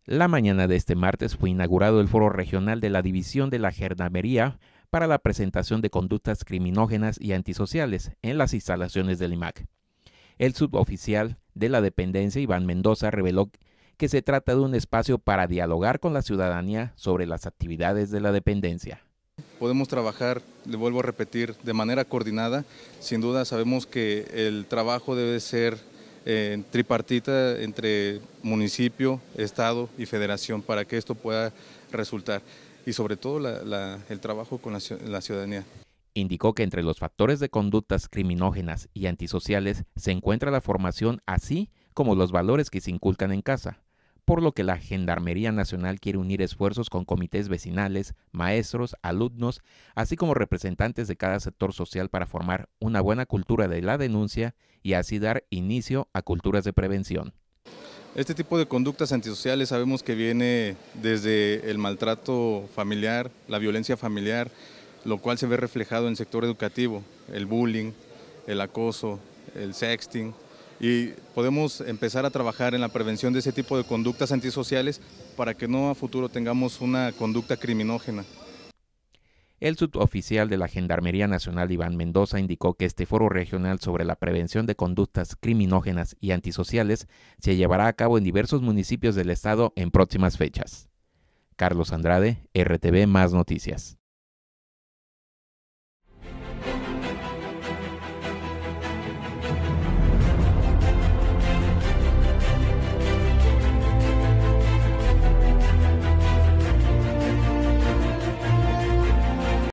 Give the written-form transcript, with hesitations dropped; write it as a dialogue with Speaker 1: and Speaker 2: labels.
Speaker 1: La mañana de este martes fue inaugurado el Foro Regional de la División de la Gendarmería para la presentación de conductas criminógenas y antisociales en las instalaciones del IMAC. El suboficial de la dependencia, Iván Mendoza, reveló que se trata de un espacio para dialogar con la ciudadanía sobre las actividades de la dependencia.
Speaker 2: Podemos trabajar, le vuelvo a repetir, de manera coordinada. Sin duda sabemos que el trabajo debe ser tripartita entre municipio, estado y federación para que esto pueda resultar. Y sobre todo el trabajo con la ciudadanía.
Speaker 1: Indicó que entre los factores de conductas criminógenas y antisociales se encuentra la formación así como los valores que se inculcan en casa, por lo que la Gendarmería Nacional quiere unir esfuerzos con comités vecinales, maestros, alumnos, así como representantes de cada sector social para formar una buena cultura de la denuncia y así dar inicio a culturas de prevención.
Speaker 2: Este tipo de conductas antisociales sabemos que viene desde el maltrato familiar, la violencia familiar, lo cual se ve reflejado en el sector educativo, el bullying, el acoso, el sexting, y podemos empezar a trabajar en la prevención de ese tipo de conductas antisociales para que no a futuro tengamos una conducta criminógena.
Speaker 1: El suboficial de la Gendarmería Nacional, Iván Mendoza, indicó que este foro regional sobre la prevención de conductas criminógenas y antisociales se llevará a cabo en diversos municipios del estado en próximas fechas. Carlos Andrade, RTV Más Noticias.